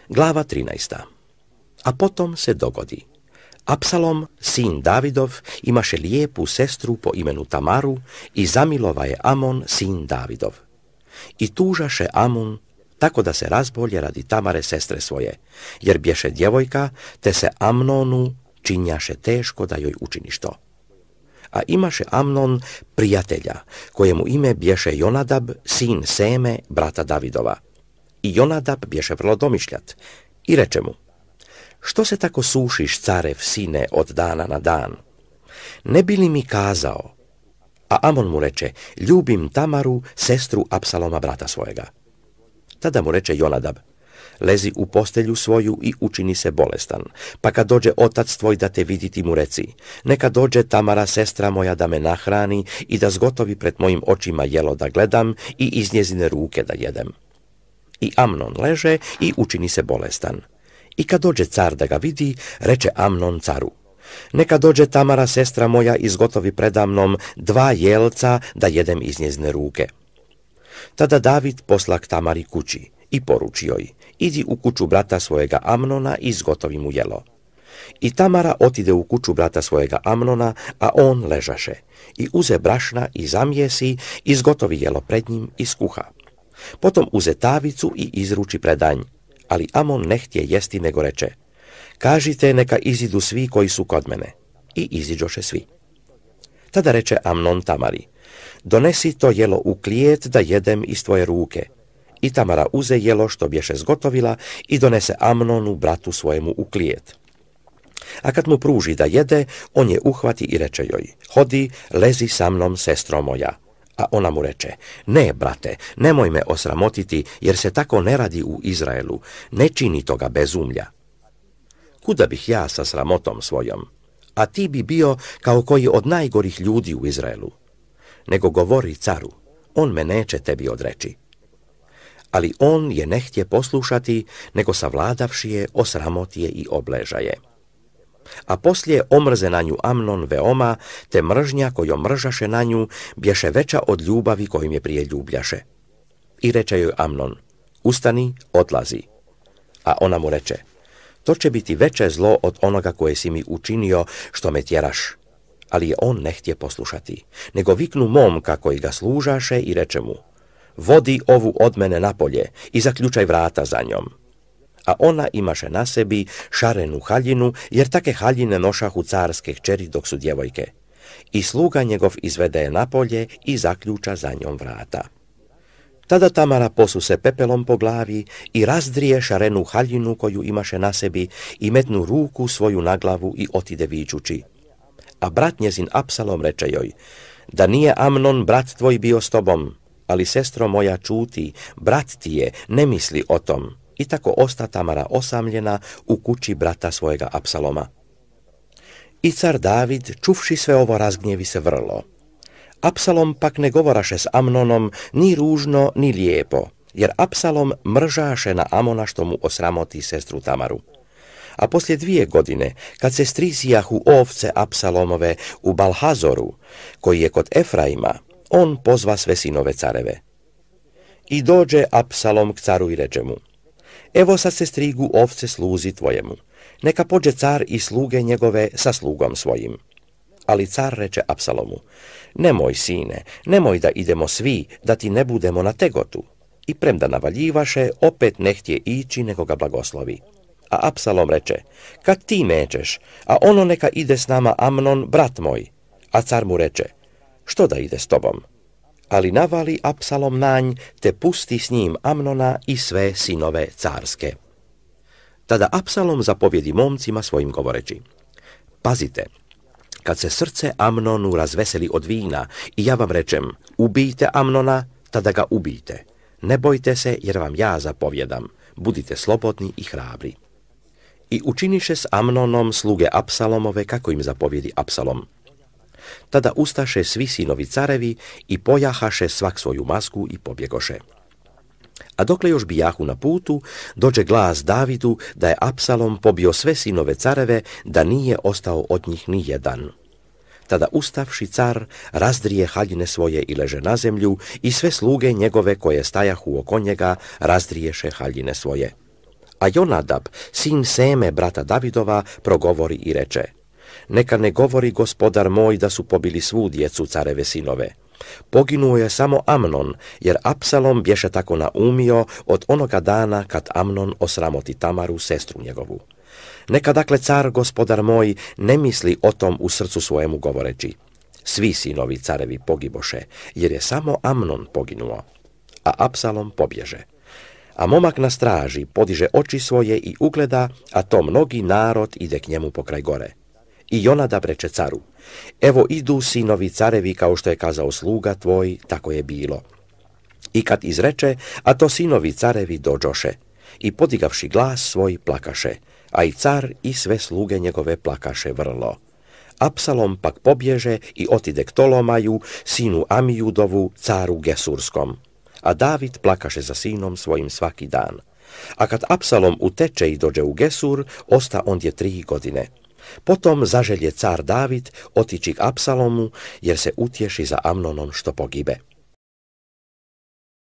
Glava 13. A potom se dogodi. Apsalom, sin Davidov, imaše lijepu sestru po imenu Tamaru i zamilova je Amon, sin Davidov. I tužaše Amon, tako da se razbolje radi Tamare sestre svoje, jer bješe djevojka, te se Amnonu činjaše teško da joj učini što. A imaše Amnon prijatelja, kojemu ime bješe Jonadab, sin Seme, brata Davidova. I Jonadab bješe vrlo domišljat i reče mu: što se tako sušiš, carev sine, od dana na dan? Ne bi li mi kazao? A Amon mu reče: ljubim Tamaru, sestru Apsaloma, brata svojega. Tada mu reče Jonadab: lezi u postelju svoju i učini se bolestan, pa kad dođe otac tvoj da te vidi, ti mu reci: neka dođe Tamara, sestra moja, da me nahrani i da zgotovi pred mojim očima jelo da gledam i iz njezine ruke da jedem. I Amnon leže i učini se bolestan. I kad dođe car da ga vidi, reče Amnon caru: neka dođe Tamara, sestra moja, izgotovi predamnom 2 jelca da jedem iz njezine ruke. Tada David posla k Tamari kući i poruči joj: idi u kuću brata svojega Amnona i izgotovi mu jelo. I Tamara otide u kuću brata svojega Amnona, a on ležaše, i uze brašna i zamjesi, izgotovi jelo pred njim i skuha. Potom uze tavicu i izruči predanj, ali Amon ne htje jesti, nego reče: kažite neka izidu svi koji su kod mene. I iziđoše svi. Tada reče Amnon Tamari: donesi to jelo u klijet da jedem iz tvoje ruke. I Tamara uze jelo što bješe zgotovila i donese Amnonu, bratu svojemu, u klijet. A kad mu pruži da jede, on je uhvati i reče joj: hodi, lezi sa mnom, sestro moja. A ona mu reče: ne, brate, nemoj me osramotiti, jer se tako ne radi u Izraelu, ne čini toga bezumlja. Kuda bih ja sa sramotom svojom? A ti bi bio kao koji od najgorih ljudi u Izraelu. Nego govori caru, on me neće tebi odreći. Ali on je ne htje poslušati, nego savladavši je, osramotije i obležaje. A poslije omrze na nju Amnon veoma, te mržnja kojom mržaše na nju bješe veća od ljubavi kojim je prije ljubljaše. I reče joj Amnon: ustani, odlazi. A ona mu reče: to će biti veće zlo od onoga koje si mi učinio, što me tjeraš. Ali je on ne htje poslušati, nego viknu momka koji ga služaše i reče mu: vodi ovu od mene napolje i zaključaj vrata za njom. A ona imaše na sebi šarenu haljinu, jer take haljine nošahu carske kćeri dok su djevojke. I sluga njegov izvede je napolje i zaključa za njom vrata. Tada Tamara posuse pepelom po glavi i razdrije šarenu haljinu koju imaše na sebi i metnu ruku svoju na glavu i otide vičući. A brat njezin Apsalom reče joj: da nije Amnon, brat tvoj, bio s tobom, ali sestro moja čuti, brat ti je, ne misli o tom. I tako osta Tamara osamljena u kući brata svojega Apsaloma. I car David, čuvši sve ovo, razgnjevi se vrlo. Apsalom pak ne govoraše s Amnonom ni ružno ni lijepo, jer Apsalom mržaše na Amona što mu osramoti sestru Tamaru. A poslije 2 godine, kad se strizijahu ovce Apsalomove u Balhazoru, koji je kod Efraima, on pozva sve sinove careve. I dođe Apsalom k caru i reče mu: evo sad se strigu ovce sluzi tvojemu, neka pođe car i sluge njegove sa slugom svojim. Ali car reče Apsalomu: nemoj, sine, nemoj da idemo svi, da ti ne budemo na tegotu. I premda navaljivaše, opet ne htje ići, nego ga blagoslovi. A Apsalom reče: kad ti nećeš, a ono neka ide s nama Amnon, brat moj. A car mu reče: što da ide s tobom? Ali navali Apsalom na nj, te pusti s njim Amnona i sve sinove carske. Tada Apsalom zapovjedi momcima svojim govoreći: pazite, kad se srce Amnonu razveseli od vina i ja vam rečem: ubijte Amnona, tada ga ubijte. Ne bojte se, jer vam ja zapovjedam, budite slobodni i hrabri. I učiniše s Amnonom sluge Apsalomove kako im zapovjedi Apsalom. Tada ustaše svi sinovi carevi i pojahaše svak svoju masku i pobjegoše. A dokle još bijahu na putu, dođe glas Davidu da je Apsalom pobio sve sinove careve, da nije ostao od njih ni jedan. Tada ustavši car razdrije haljine svoje i leže na zemlju, i sve sluge njegove koje stajahu oko njega razdriješe haljine svoje. A Jonadab, sin Seme, brata Davidova, progovori i reče: Neka ne govori gospodar moj da su pobili svu djecu careve sinove. Poginuo je samo Amnon, jer Apsalom bješe tako naumio od onoga dana kad Amnon osramoti Tamaru, sestru njegovu. Neka dakle car, gospodar moj, ne misli o tom u srcu svojemu govoreći: Svi sinovi carevi pogiboše, jer je samo Amnon poginuo. A Apsalom pobježe. A momak na straži podiže oči svoje i ugleda, a to mnogi narod ide k njemu pokraj gore. I Jonadab reče caru: Evo idu sinovi carevi, kao što je kazao sluga tvoj, tako je bilo. I kad izreče, a to sinovi carevi dođoše, i podigavši glas svoj plakaše, a i car i sve sluge njegove plakaše vrlo. Apsalom pak pobježe i otide k Tolomaju, sinu Amijudovu, caru Gesurskom. A David plakaše za sinom svojim svaki dan. A kad Apsalom uteče i dođe u Gesur, osta ondje 3 godine. Potom zaželje car David otići k Apsalomu, jer se utješi za Amnonom što pogibe.